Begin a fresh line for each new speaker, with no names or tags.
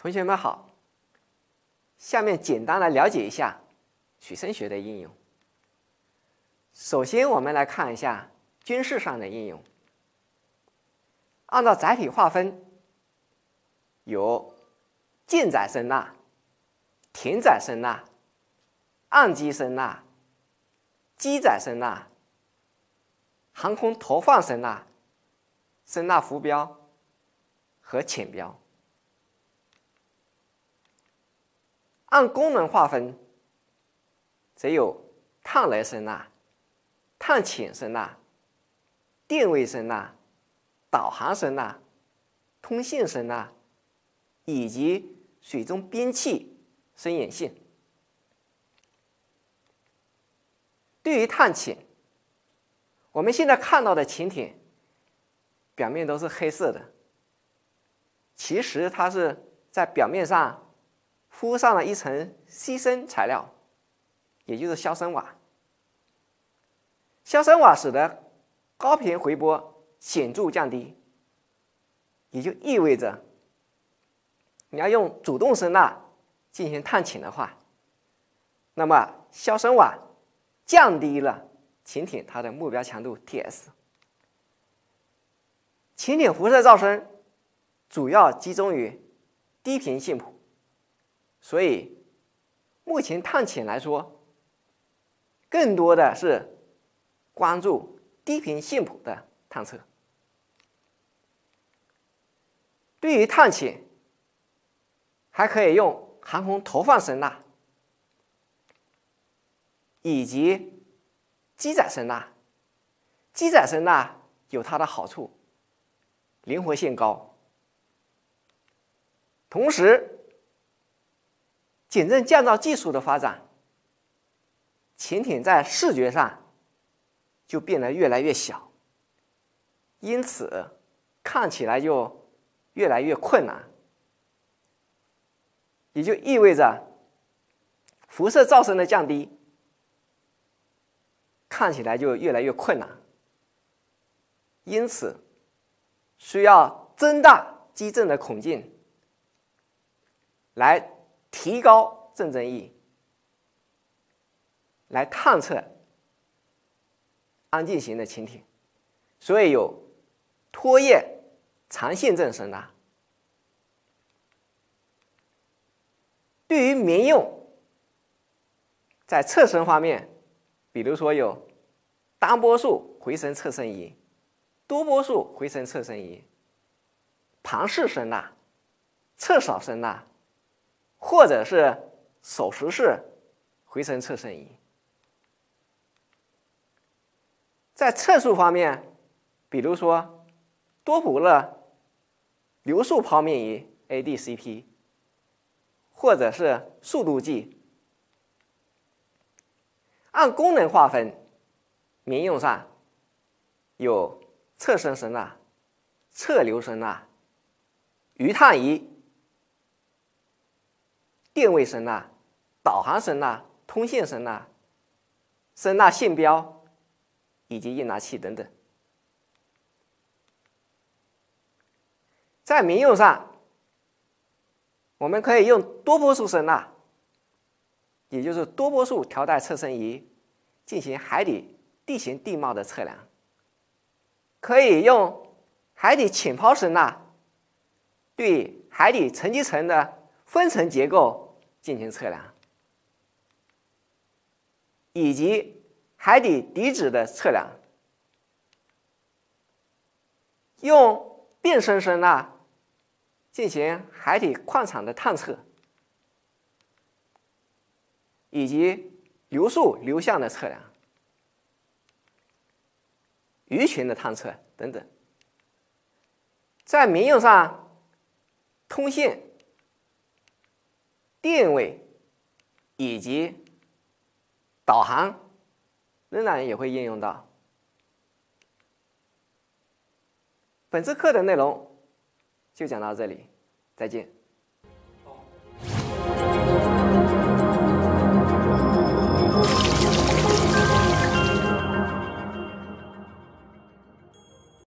同学们好，下面简单来了解一下取声学的应用。首先，我们来看一下军事上的应用。按照载体划分，有舰载声呐、艇载声呐、岸基声呐、机载声呐、航空投放声呐、声呐浮标和潜标。按功能划分，则有探雷声呐、探潜声呐、定位声呐、导航声呐、通信声呐，以及水中编气声演性。对于探潜，我们现在看到的潜艇表面都是黑色的，其实它是在表面上敷上了一层吸声材料，也就是消声瓦。消声瓦使得高频回波显著降低，也就意味着你要用主动声呐进行探潜的话，那么消声瓦降低了潜艇它的目标强度 TS。潜艇辐射噪声主要集中于低频信谱，所以目前探潜来说，更多的是关注低频信谱的探测。对于探潜，还可以用航空投放声呐以及机载声呐。机载声呐有它的好处，灵活性高，同时减震降噪技术的发展，潜艇在视觉上就变得越来越小，因此看起来就越来越困难，也就意味着辐射噪声的降低看起来就越来越困难，因此需要增大机震的孔径来提高震振翼，来探测安静型的潜艇，所以有拖曳长线振声呐。对于民用，在测声方面，比如说有单波束回声测声仪、多波束回声测声仪、盘式声呐、侧扫声呐，或者是手持式回声测声仪。在测速方面，比如说多普勒流速抛面仪 ADCP， 或者是速度计。按功能划分，民用上有侧声声呐、侧流声呐、鱼探仪、定位声呐、导航声呐、通信声呐、声呐信标以及应答器等等。在民用上，我们可以用多波束声呐，也就是多波束调带测声仪进行海底地形地貌的测量，可以用海底潜抛声呐对海底沉积层的分层结构进行测量，以及海底底质的测量，用变声声呐进行海底矿场的探测，以及流速流向的测量、鱼群的探测等等。在民用上，通信、定位以及导航仍然也会应用到。本次课的内容就讲到这里，再见。